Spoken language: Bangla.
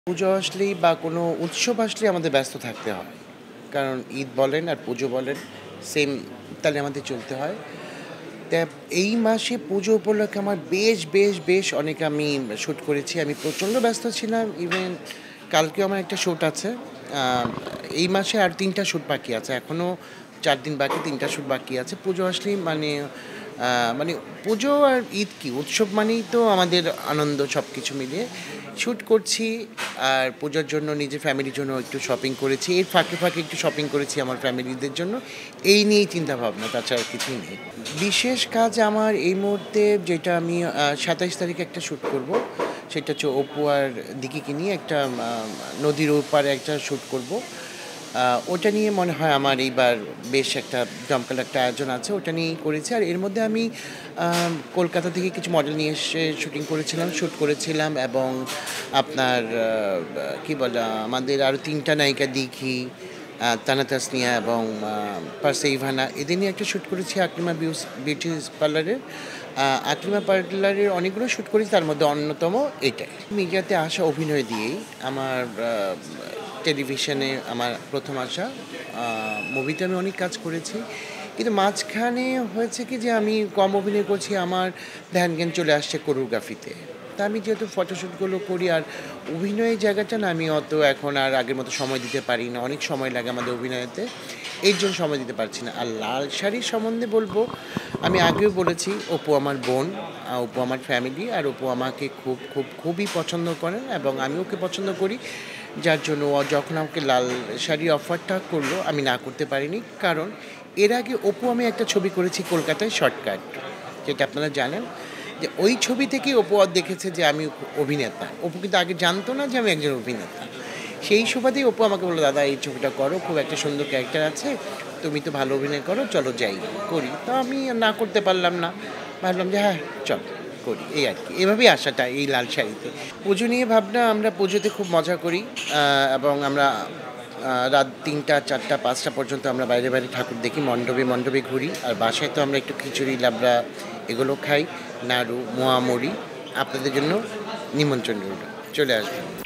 পুজো আসলেই বা কোনো উৎসব আসলেই আমাদের ব্যস্ত থাকতে হয়। কারণ ঈদ বলেন আর পুজো বলেন সেম তালে আমাদের চলতে হয়। তা এই মাসে পুজো উপলক্ষে আমার বেশ অনেক আমি শ্যুট করেছি। আমি প্রচণ্ড ব্যস্ত ছিলাম। ইভেন কালকেও আমার একটা শ্যুট আছে। আ এই মাসে আর ৩ টা শ্যুট বাকি আছে। এখনো ৪ দিন বাকি, ৩ টা শ্যুট বাকি আছে। পুজো আসলেই আ মানে পুজো আর ঈদ কি উৎসব মানেই তো আমাদের আনন্দ সবকিছু মিলিয়ে। শ্যুট করছি আর পূজার জন্য নিজের ফ্যামিলির জন্য একটু শপিং করেছি। এর ফাঁকে একটু শপিং করেছি আমার ফ্যামিলিদের জন্য। এই নিয়েই চিন্তাভাবনা, তাছাড়া কিছুই নেই। বিশেষ কাজ আমার এই মুহূর্তে যেটা আমি ২৭ তারিখে একটা শ্যুট করব। সেটা হচ্ছে অপু আর দিঘিকে নিয়ে একটা নদীর ওপারে একটা শ্যুট করব। ওটা নিয়ে মনে হয় আমার এইবার বেশ একটা জমকালো একটা আয়োজন আছে। ওটা নিয়েই করেছি। আর এর মধ্যে আমি কলকাতা থেকে কিছু মডেল নিয়ে এসে শ্যুট করেছিলাম এবং আপনার কি বলে আমাদের আরও ৩ টা নায়িকা দিঘি, তানা তাসনিয়া এবং পারসে ইভানা এদের নিয়ে একটা শ্যুট করেছি আকলিমা বিউটি পার্লারের। আকলিমা পার্লারের অনেকগুলো শ্যুট করেছি, তার মধ্যে অন্যতম এটাই। মিডিয়াতে আসা অভিনয় দিয়েই আমার টেলিভিশনে আমার প্রথম আসা। মুভিতে আমি অনেক কাজ করেছি। কিন্তু মাঝখানে হয়েছে কি যে আমি কম অভিনয় করছি, আমার ধ্যান-জ্ঞান চলে আসছে কোরিওগ্রাফিতে। তা আমি যেহেতু ফটোশ্যুটগুলো করি আর অভিনয়ের জায়গাটা না আমি অত এখন আর আগের মতো সময় দিতে পারি না। অনেক সময় লাগে আমাদের অভিনয়েতে। এর জন্য সময় দিতে পারছি না। আর লাল শাড়ির সম্বন্ধে বলব, আমি আগেও বলেছি অপু আমার বোন, অপু আমার ফ্যামিলি আর অপু আমাকে খুবই পছন্দ করেন এবং আমি ওকে পছন্দ করি। যার জন্য ও যখন আমাকে লাল শাড়ির অফারটা করলো আমি না করতে পারিনি। কারণ এর আগে অপু আমি একটা ছবি করেছি কলকাতায় শর্টকাট, যেটা আপনারা জানেন। যে ওই ছবি থেকেই অপু দেখেছে যে আমি অভিনেতা। অপু কিন্তু আগে জানতো না যে আমি একজন অভিনেতা। সেই সুবাদেই অপু আমাকে বলল, দাদা এই ছবিটা করো, খুব একটা সুন্দর ক্যারেক্টার আছে, তুমি তো ভালো অভিনয় করো, চলো যাই করি। তো আমি না করতে পারলাম না। ভাবলাম যে হ্যাঁ চল করি, এই আর কি। এভাবেই আসাটা এই লাল শাড়িতে। পুজো নিয়ে ভাবনা, আমরা পুজোতে খুব মজা করি এবং আমরা রাত ৩টা ৪টা ৫টা পর্যন্ত আমরা বাইরে ঠাকুর দেখি, মণ্ডপে ঘুরি। আর বাসায় তো আমরা একটু খিচুড়ি লাবড়া এগুলো খাই, নাড়ু মোয়া মুড়ি। আপনাদের জন্য নিমন্ত্রণ রইল, চলে আসবেন।